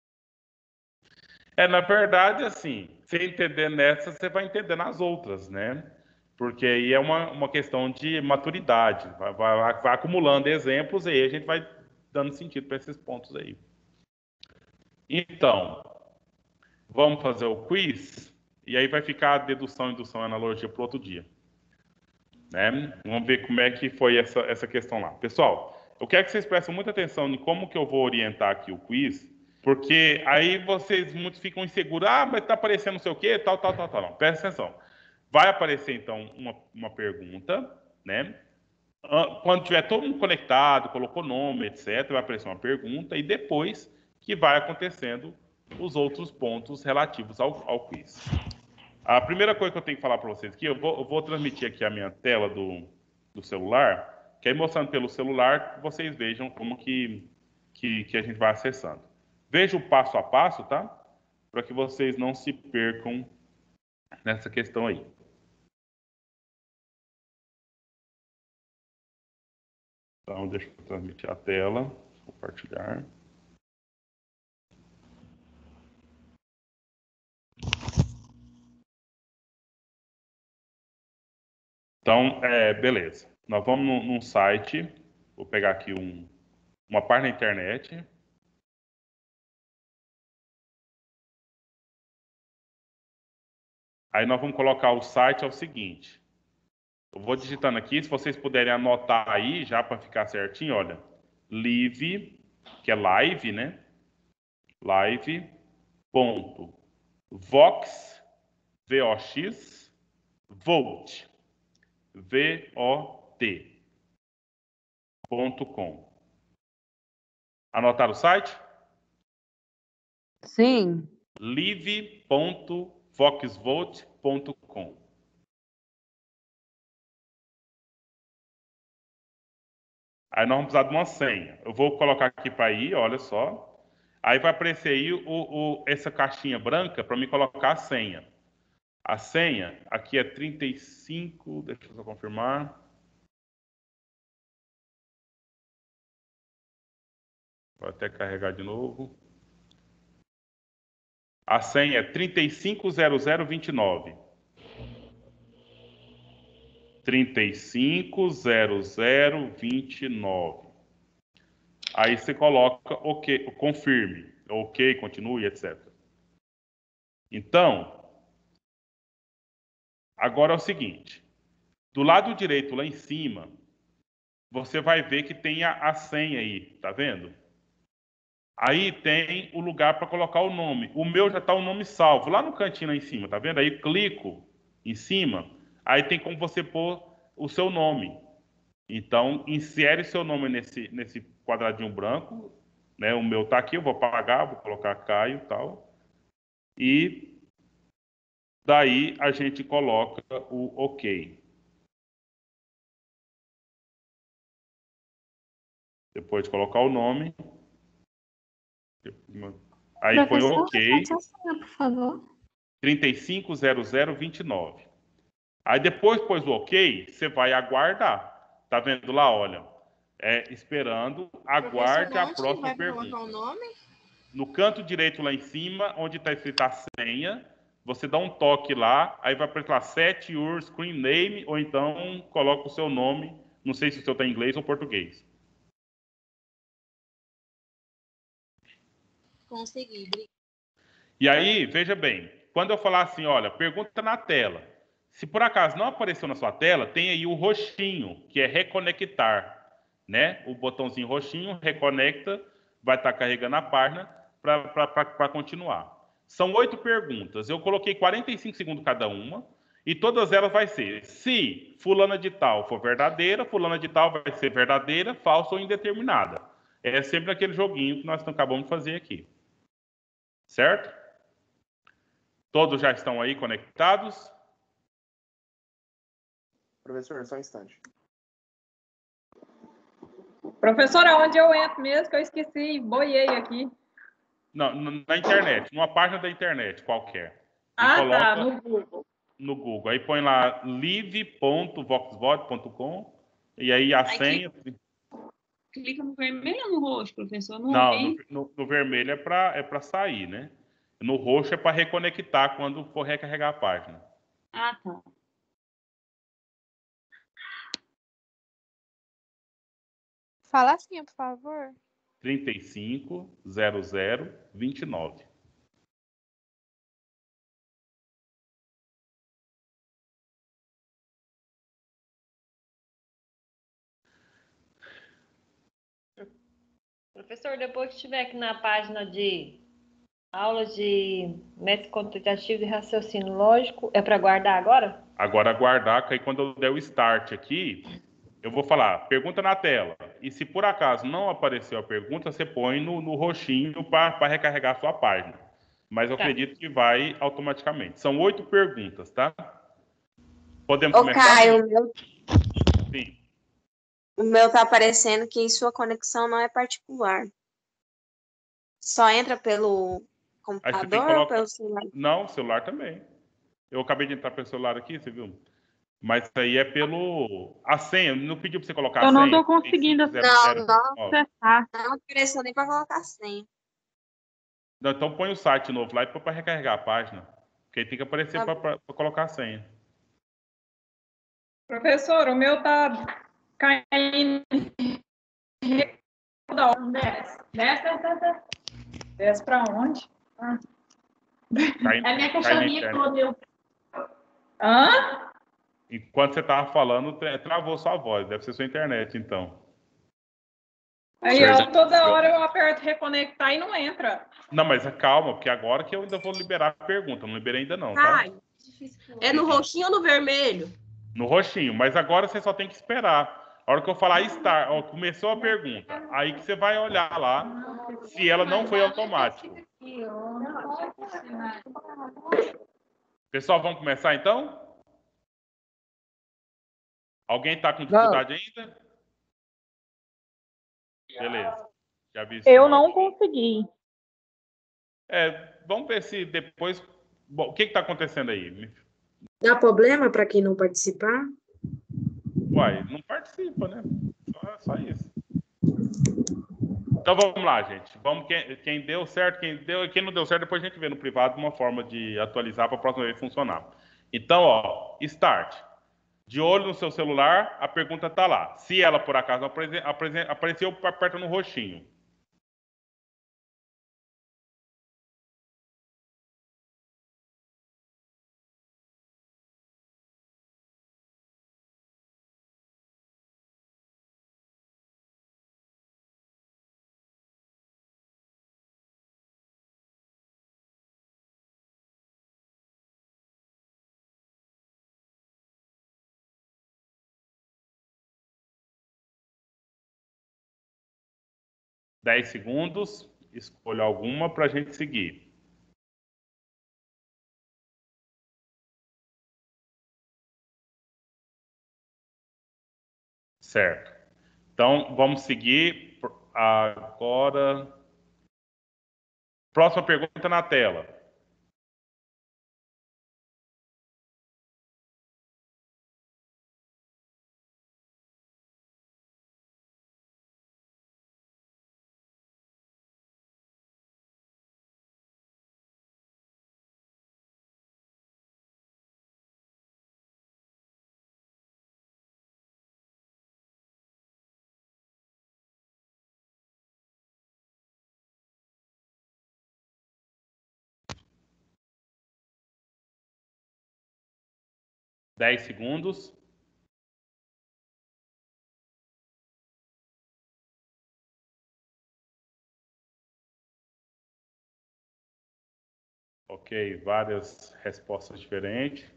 Na verdade, assim, você entender nessa, você vai entender nas outras, né? Porque aí é uma questão de maturidade. Vai acumulando exemplos e aí a gente vai dando sentido para esses pontos aí. Então, vamos fazer o quiz e aí vai ficar a dedução, indução e analogia para o outro dia. Né? Vamos ver como é que foi essa questão lá. Pessoal, eu quero que vocês prestem muita atenção em como que eu vou orientar aqui o quiz, porque aí vocês muitos ficam inseguros. Ah, mas está aparecendo não sei o quê, tal. Não, presta atenção. Vai aparecer, então, uma pergunta, né? Quando tiver todo mundo conectado, colocou nome, etc., vai aparecer uma pergunta e depois que vai acontecendo os outros pontos relativos ao quiz. A primeira coisa que eu tenho que falar para vocês aqui, eu vou transmitir aqui a minha tela do celular, que aí mostrando pelo celular, vocês vejam como que a gente vai acessando. Veja o passo a passo, tá? Para que vocês não se percam nessa questão aí. Então, deixa eu transmitir a tela, compartilhar. Então, beleza. Nós vamos num site, vou pegar aqui uma página na internet. Aí nós vamos colocar o site, é o seguinte. Eu vou digitando aqui, se vocês puderem anotar aí, já para ficar certinho, olha. Live, que é live, né? Live.vox, V-O-X, Volt, V-O-T.com. Anotaram o site? Sim. live.voxvolt.com. Aí nós vamos precisar de uma senha. Eu vou colocar aqui para ir, olha só. Aí vai aparecer aí essa caixinha branca para me colocar a senha. A senha aqui é 35, deixa eu só confirmar. Vou até carregar de novo. A senha é 350029. 350029. Aí você coloca OK, confirme, OK, continue, etc. Então, agora é o seguinte. Do lado direito, lá em cima, você vai ver que tem a senha aí, tá vendo? Aí tem o lugar para colocar o nome. O meu já está o nome salvo, lá no cantinho lá em cima, tá vendo? Aí clico em cima, aí tem como você pôr o seu nome. Então, insere seu nome nesse quadradinho branco, né? O meu tá aqui, eu vou apagar, vou colocar Caio e tal. E daí a gente coloca o OK. Depois de colocar o nome, aí põe Professor, OK, repete a senha, por favor. 350029. Aí depois pôs o OK, você vai aguardar. Tá vendo lá, olha? Esperando, aguarde a próxima pergunta. Colocar o nome? No canto direito lá em cima, onde está escrito a senha, você dá um toque lá, aí vai aparecer lá, set your screen name, ou então coloca o seu nome, não sei se o seu está em inglês ou português. Consegui. E aí, veja bem, quando eu falar assim, olha, pergunta na tela. Se por acaso não apareceu na sua tela, tem aí o roxinho, que é reconectar, né? O botãozinho roxinho, reconecta, vai estar carregando a página para continuar. São 8 perguntas. Eu coloquei 45 segundos cada uma, e todas elas vai ser, se fulana de tal for verdadeira, fulana de tal vai ser verdadeira, falsa ou indeterminada. É sempre aquele joguinho que nós acabamos de fazer aqui. Certo? Todos já estão aí conectados? Professor, só um instante. Professora, onde eu entro mesmo, que eu esqueci, boiei aqui. Não, na internet, numa página da internet qualquer. Coloca tá, no Google. No Google. Aí põe lá live.voxvote.com e aí a senha. Clica no vermelho ou no roxo, professor? Não, no vermelho é para sair, né? No roxo é para reconectar quando for recarregar a página. Ah, tá. Fala assim, por favor. 350029. Professor, depois que estiver aqui na página de aulas de método quantitativo e raciocínio lógico, é para guardar agora? Agora guardar, que aí quando eu der o start aqui, eu vou falar, pergunta na tela. E se por acaso não apareceu a pergunta, você põe no roxinho para recarregar a sua página. Mas eu acredito que vai automaticamente. São 8 perguntas, tá? Podemos começar? Caio, Sim. O meu tá aparecendo que sua conexão não é particular. Só entra pelo computador ou pelo celular? Não, celular também. Eu acabei de entrar pelo celular aqui, você viu? Mas aí é pelo... A senha, não pediu para você colocar a senha? Eu não estou conseguindo acessar. Não apareceu nem para colocar a senha. Não, então põe o site novo lá e põe para recarregar a página. Porque aí tem que aparecer para colocar a senha. Professor, o meu tá caindo. Desce para onde? É minha cachorrinha que eu. Hã? Enquanto você estava falando, travou sua voz. Deve ser sua internet, então. Aí, ó, toda hora eu aperto reconectar e não entra. Não, mas calma, porque agora que eu ainda vou liberar a pergunta. Não liberei ainda não, tá? É no roxinho ou no vermelho? No roxinho, mas agora você só tem que esperar. A hora que eu falar start, ó, começou a pergunta, aí que você vai olhar lá se ela não foi automático. Pessoal, vamos começar então? Alguém está com dificuldade ainda? Beleza. Já vi isso. Eu não consegui. Vamos ver se depois... Bom, o que está acontecendo aí? Dá problema para quem não participar? Uai, não participa, né? Só isso. Então vamos lá, gente. Vamos, quem deu certo, quem não deu certo, depois a gente vê no privado uma forma de atualizar para a próxima vez funcionar. Então, ó, start. De olho no seu celular, a pergunta está lá. Se ela, por acaso, apareceu, aperta no roxinho. 10 segundos. Escolha alguma para a gente seguir. Certo. Então, vamos seguir agora. Próxima pergunta na tela. Dez segundos. Ok, várias respostas diferentes.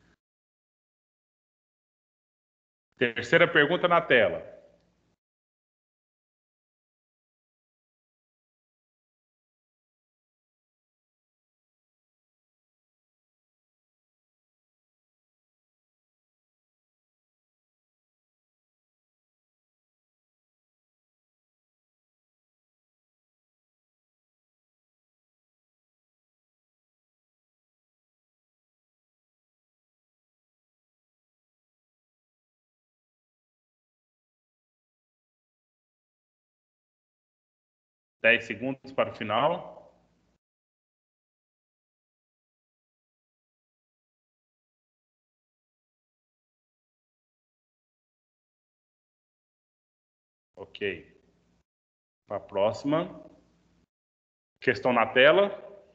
Terceira pergunta na tela. Dez segundos para o final. Ok. Para a próxima. Questão na tela.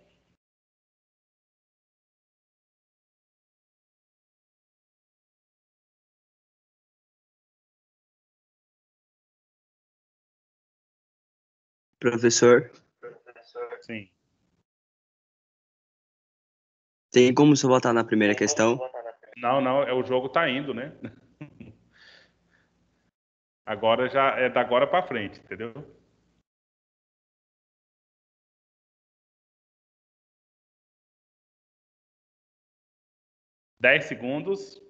Professor, Sim. tem como só voltar na primeira questão? Não, não, o jogo tá indo, né? Agora já é da agora para frente, entendeu? Dez segundos.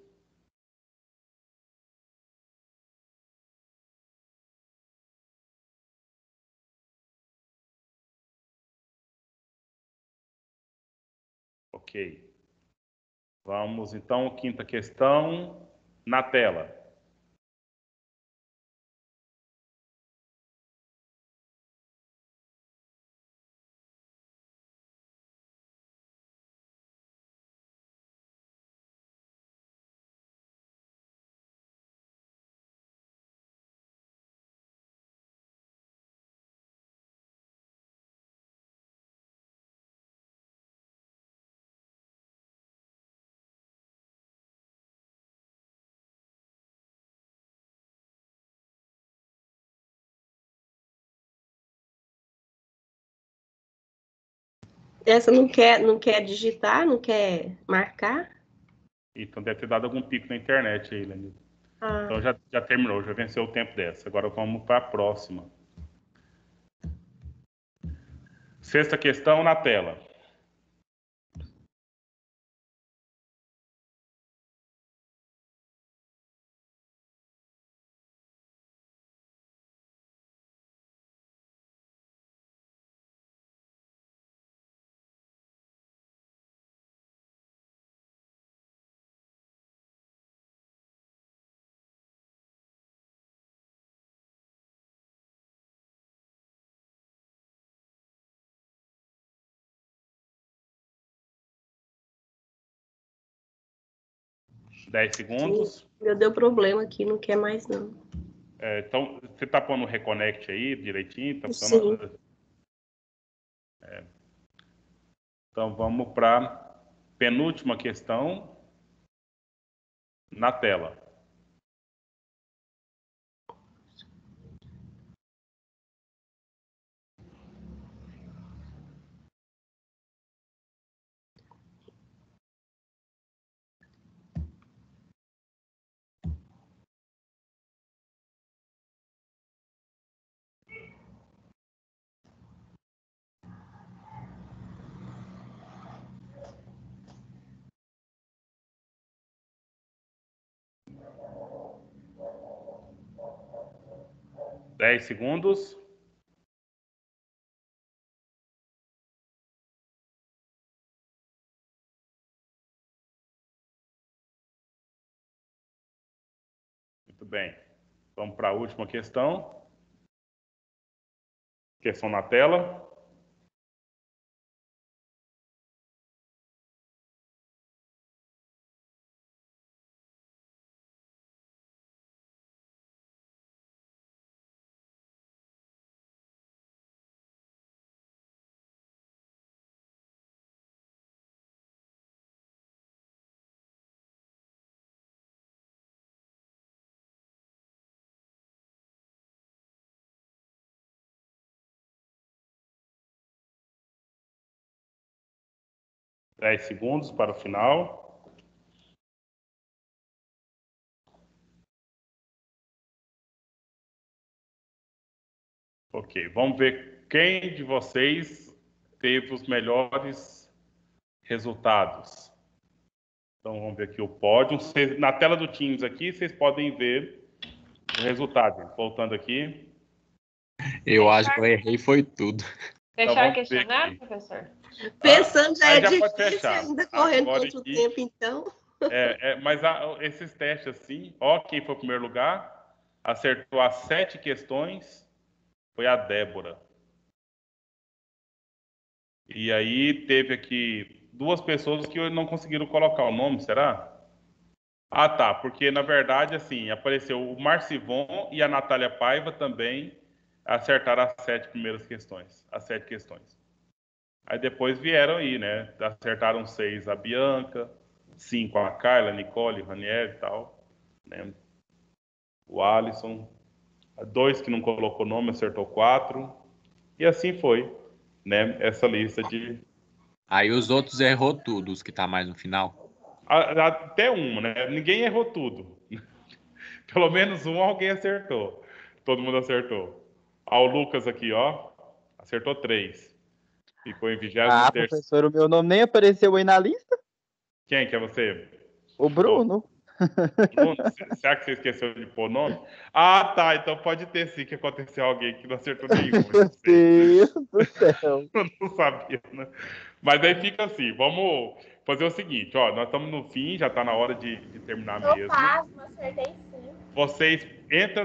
Ok. Vamos então, quinta questão na tela. Essa não quer digitar, não quer marcar? Então deve ter dado algum pico na internet aí, Lenildo. Ah. Então já terminou, já venceu o tempo dessa. Agora vamos para a próxima. Sexta questão na tela. Dez segundos. Meu, deu problema aqui, não quer mais não. Então, você tá pondo o reconnect aí direitinho? Tá Sim. funcionando? Então, vamos para penúltima questão na tela. 10 segundos. Muito bem. Vamos para a última questão. Questão na tela. Dez segundos para o final. Ok, vamos ver quem de vocês teve os melhores resultados. Então, vamos ver aqui o pódio. Na tela do Teams aqui, vocês podem ver o resultado. Voltando aqui. Eu acho que eu errei foi tudo. Fechar o questionário, professor? Pensando já é já difícil, ainda correndo contra o tempo, então. Mas esses testes assim, ó, quem foi o primeiro lugar, acertou as 7 questões, foi a Débora. E aí teve aqui 2 pessoas que não conseguiram colocar o nome, será? Ah, tá, porque na verdade, assim, apareceu o Marcivon e a Natália Paiva também acertaram as 7 primeiras questões, as 7 questões. Aí depois vieram aí, né? Acertaram 6 a Bianca, 5 a Carla, a Nicole, Ranieri e tal, né? O Alisson, 2 que não colocou nome, acertou 4. E assim foi, né? Essa lista de... Aí os outros errou tudo, os que tá mais no final. Até né? Ninguém errou tudo. Pelo menos alguém acertou. Todo mundo acertou. O Lucas aqui, ó, acertou 3. Ficou em 23º. Professor, o meu nome nem apareceu aí na lista. Quem que é você? O Bruno. Bruno, será que você esqueceu de pôr o nome? Ah, tá. Então pode ter sim que aconteceu alguém que não acertou nenhum. Meu Deus do céu. Eu não sabia, né? Mas aí fica assim, vamos fazer o seguinte, ó, nós estamos no fim, já está na hora de terminar mesmo. Acertei sim. Vocês entram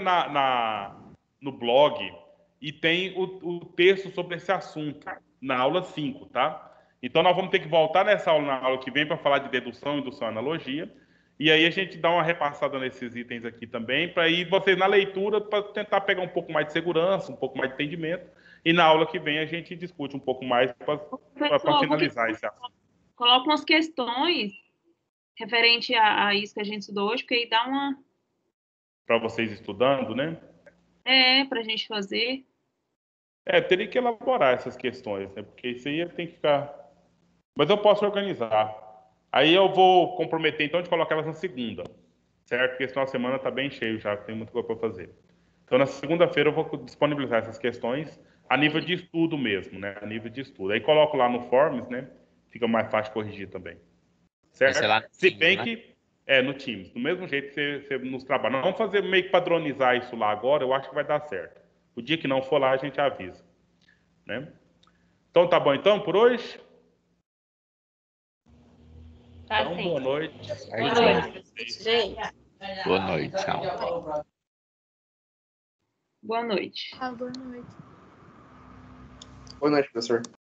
no blog e tem o texto sobre esse assunto, na aula 5, tá? Então nós vamos ter que voltar nessa aula, na aula que vem, para falar de dedução, indução e analogia. E aí a gente dá uma repassada nesses itens aqui também, para ir vocês na leitura, para tentar pegar um pouco mais de segurança, um pouco mais de entendimento. E na aula que vem a gente discute um pouco mais para finalizar esse assunto. Coloca umas questões referente a isso que a gente estudou hoje, porque aí dá uma... Para vocês estudando, né? Para a gente fazer. Teria que elaborar essas questões, né? Porque isso aí tem que ficar... Mas eu posso organizar. Aí eu vou comprometer, então, de colocar elas na segunda, certo? Porque esse final de semana está bem cheio já, tem muita coisa para fazer. Então, na segunda-feira eu vou disponibilizar essas questões a nível de estudo mesmo, né? A nível de estudo. Aí coloco lá no Forms, né? Fica mais fácil corrigir também. Certo? Se bem que... no Teams. Do mesmo jeito que você nos trabalha. Vamos fazer meio que padronizar isso lá agora, eu acho que vai dar certo. O dia que não for lá, a gente avisa. Né? Então, tá bom então, por hoje? Tá, então, sim. boa noite. Boa noite. Gente. Boa noite, tchau. Boa noite. Boa noite. Boa noite, professor.